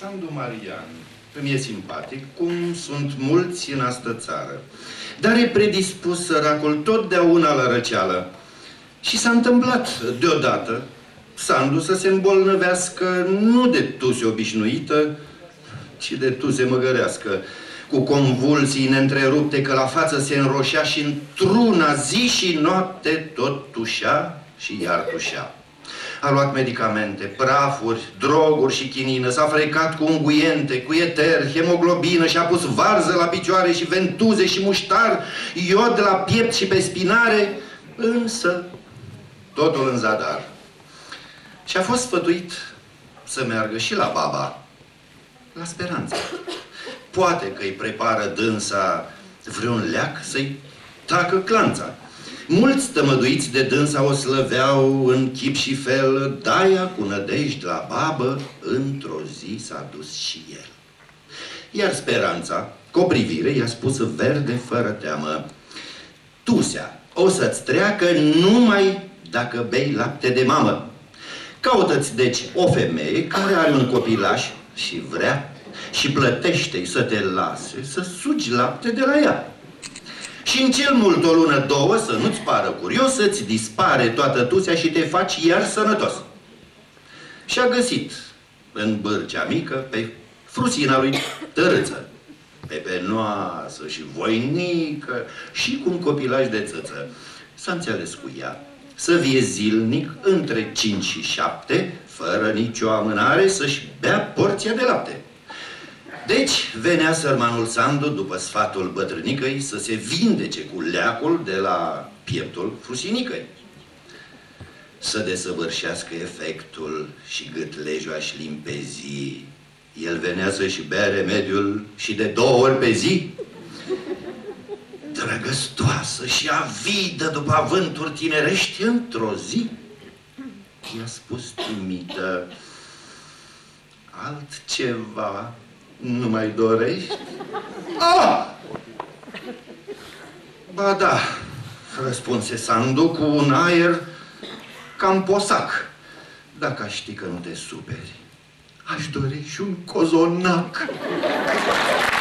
Sandu Marian îmi e simpatic, cum sunt mulți în astă țară, dar e predispus săracul totdeauna la răceală. Și s-a întâmplat deodată Sandu să se îmbolnăvească nu de tuse obișnuită, ci de tuse măgărească, cu convulsii neîntrerupte, că la față se înroșea și într-una zi și noapte tot tușea și iar tușea. A luat medicamente, prafuri, droguri și chinină, s-a frecat cu unguiente, cu eter, hemoglobină și a pus varză la picioare și ventuze și muștar, iod la piept și pe spinare, însă totul în zadar. Și a fost sfătuit să meargă și la baba, la Speranța. Poate că îi prepară dânsa vreun leac să-i tacă clanța. Mulți tămăduiți de dânsa o slăveau în chip și fel, de-aia cu nădejde la babă, într-o zi s-a dus și el. Iar Speranța, cu o privire, i-a spus verde fără teamă: tusea o să-ți treacă numai dacă bei lapte de mamă. Caută-ți, deci, o femeie care are un copilaș și vrea și plătește-i să te lase să sugi lapte de la ea. Și în cel mult o lună, două, să nu-ți pară curios, să-ți dispare toată tusea și te faci iar sănătos. Și a găsit în Bârcea Mică pe frusina lui Tărâță, pepenoasă și voinică și cu un copilaj de țâță. S-a înțeles cu ea să vie zilnic între 5 și 7, fără nicio amânare, să-și bea porția de lapte. Deci venea sărmanul Sandu, după sfatul bătrânicăi, să se vindece cu leacul de la pieptul frusinicăi. Să desăvârșească efectul și gâtlejoa-și limpezi, el venea să-și bea remediul și de 2 ori pe zi. Drăgăstoasă și avidă după avânturi tinerești, într-o zi i-a spus timită: altceva nu mai dorești? Ah! Ba da, răspunse Sandu cu un aer cam posac. Dacă aș ști că nu te superi, aș dori și un cozonac.